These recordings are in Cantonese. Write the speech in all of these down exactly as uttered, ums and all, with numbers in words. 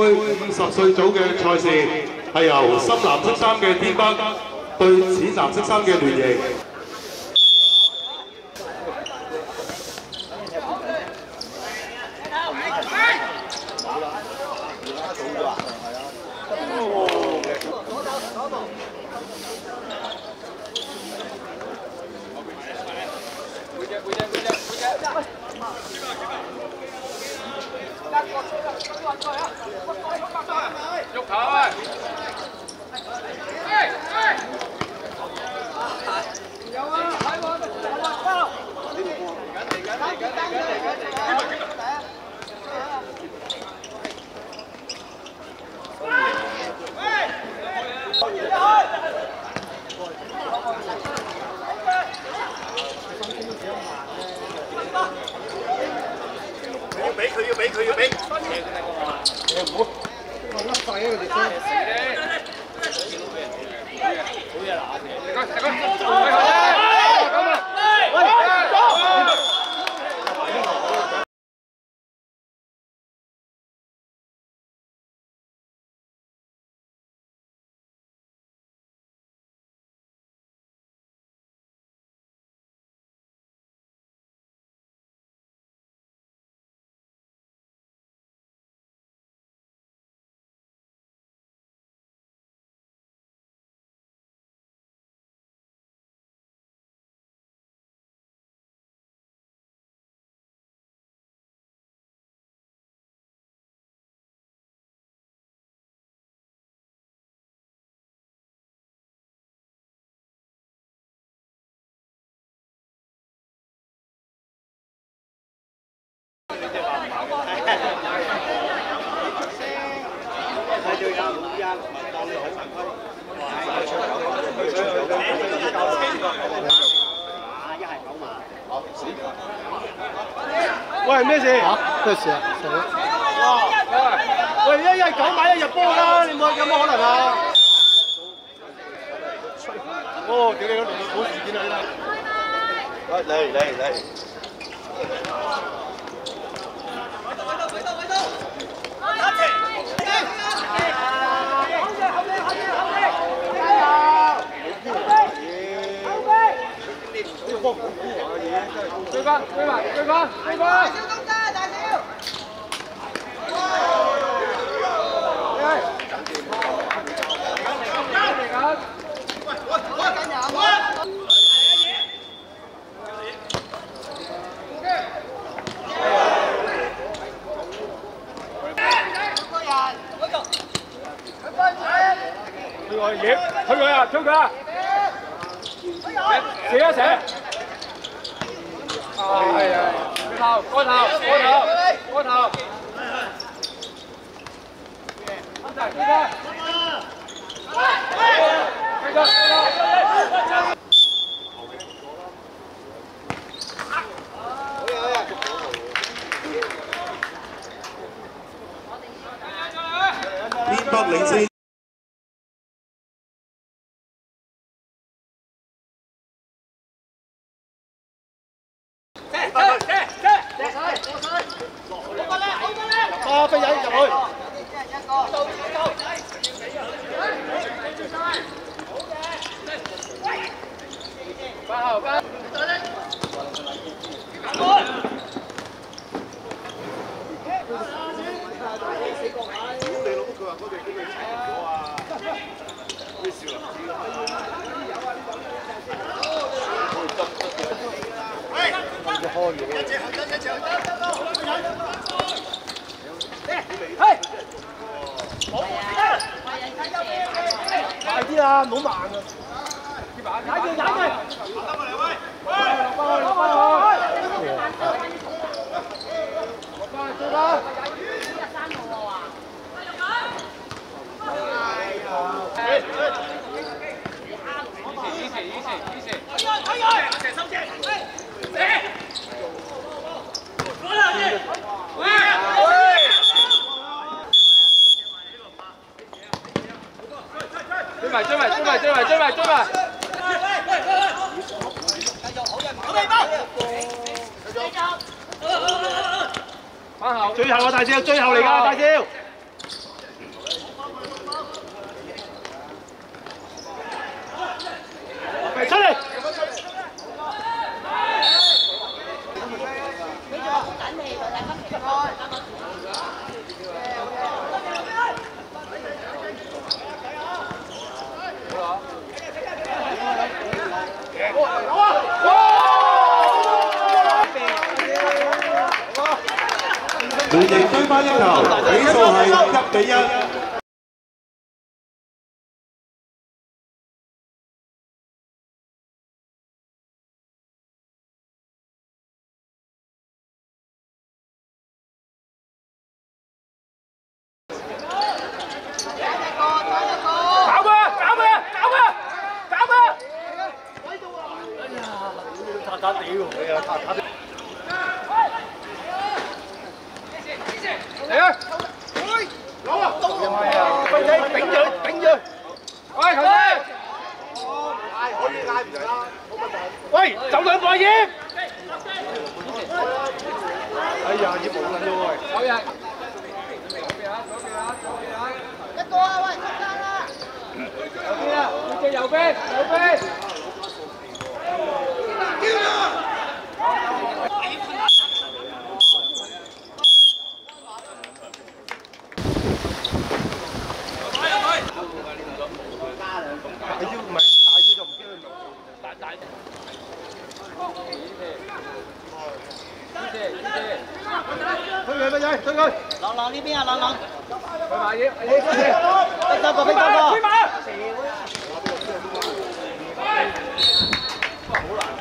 五十歲組嘅賽事係由深藍色衫嘅天北對淺藍色衫嘅聯營。 喐頭啊！有啊！睇我，嚟緊嚟緊嚟緊嚟緊嚟緊嚟緊！佢要俾，佢要俾，佢要俾。你唔好。 甩快啊！佢哋真係死咧！好嘢嗱，大哥大哥，喂佢咧，咁啊，喂，喂，咩事？嚇？咩事啊？哇！喂，一一九買一入波啦，你冇有冇可能啊？哦，屌你嗰度好事件啊！你嚟嚟嚟！ 追翻，追埋，追翻，追翻！大小東家，大小。嚟緊！喂，我我緊人，我。推我野，推佢啊，推佢啊！射一射。 係啊！頭，個頭，個頭，個頭。啱晒，呢個。呢個，呢個。 天北領先。 啊！飛人入去。翻後跟。你老母佢話嗰邊嗰邊齊咗啊！咩少林寺啊？喂！開嘢。一隻後跟，一隻後跟。 快啲啊！唔好慢啊！踩住踩住！落過嚟喂！落翻去落翻去！落翻去追啦！三號啊！以前以前以前！睇佢睇佢！射收射！射！過嚟！喂！ 追埋追埋追埋追埋追埋追埋！繼續好嘅，好地包。繼續。翻後。最後啊，大少，最後嚟㗎，大少。 聯營追翻一球，比數係一比一。 打屌你啊！打打嚟啊！攞啊！飛仔頂住佢，頂住佢！喂，頭先，嗌可以嗌唔使啦，冇問題。喂，走兩個葉！哎呀，葉冇撚咗喂！好嘢！左邊啊，左邊啊，左邊啊！一個啊，喂，中間啦！右邊啊，隻右邊，右邊。推佢飛仔，推佢！朗朗呢邊啊，朗朗。佢埋嘢，你飛飛多個，飛多個。飛馬！哇，好難。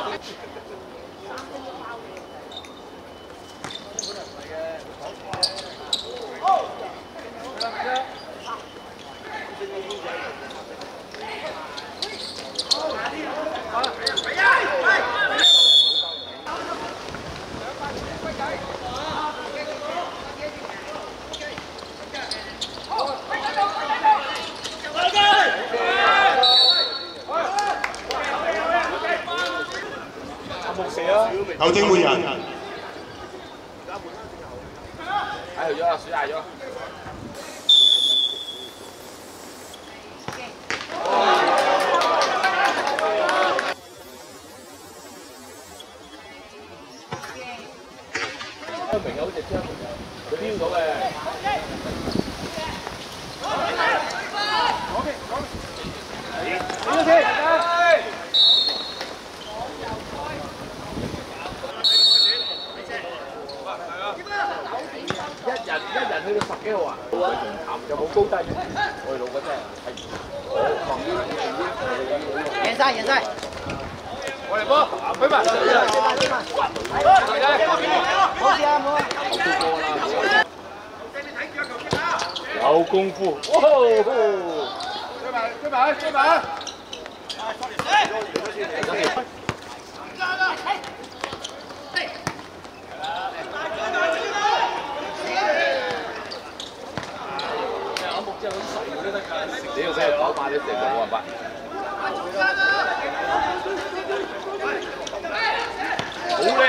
球證換人。 嗌咗啦，輸嗌咗。張明有好隻張明有，佢飆到嘅。左邊，左邊。點先？一人一人去到十幾號啊！又冇高低，我哋老嗰真係贏晒贏晒！我嚟波，舉埋，舉埋舉埋，冇事啊冇啊！有功夫，追埋追埋追埋！你要真係跑馬，你成日冇辦法。好靚！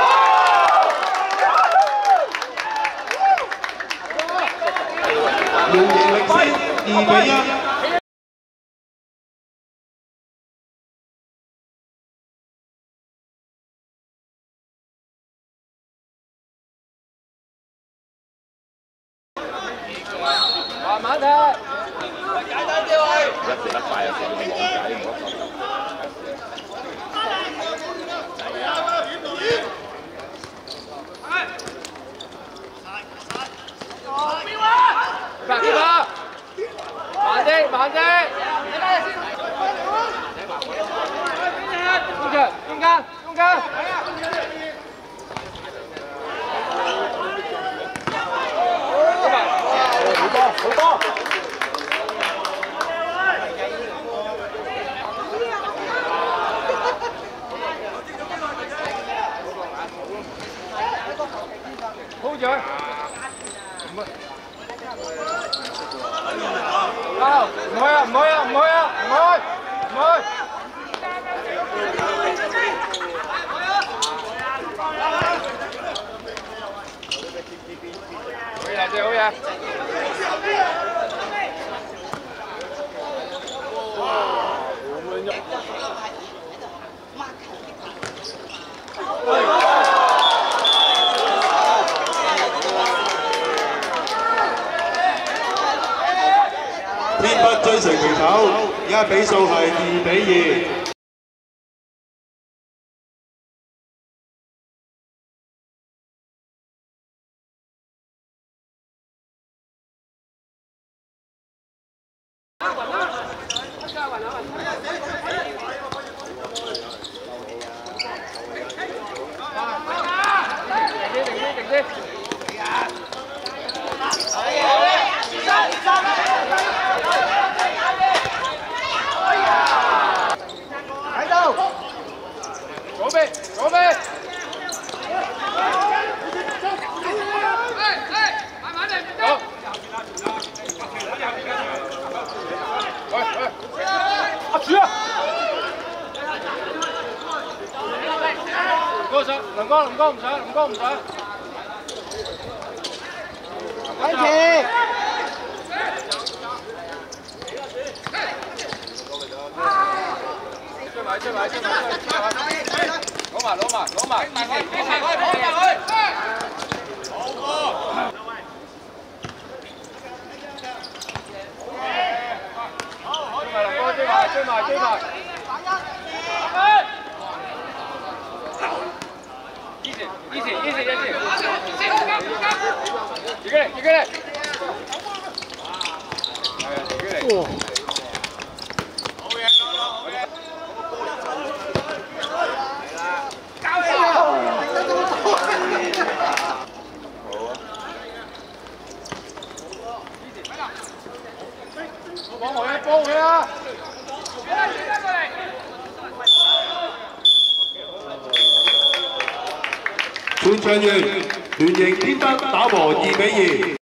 聯營領先二比一。 慢慢踢。簡單啲喂！一射得快啊，射到網仔唔好手。白啲啊！慢啲，慢啲。中間，中間，中間。好多，好多。hold 住佢。啊！唔去啊！唔去啊！唔去啊！唔去！唔去！好嘢，最好嘢！ 天北追成平手，而家比數係二比二。 左邊，左邊。慢慢嚟，唔得。喂喂，阿柱啊！梁哥上，梁哥，梁哥唔上，梁哥唔上。安琪。追埋，追埋，追埋，追埋。攞埋，攞埋，攞埋，二四，二四，攞埋佢。好波。追埋梁哥，追埋，追埋，追埋。easy，easy，easy，easy。自己嚟，自己嚟。係啊，自己嚟。好嘢，攞攞，好嘢。幫我一幫佢啊！ 判唱員，聯營天北打和二比二。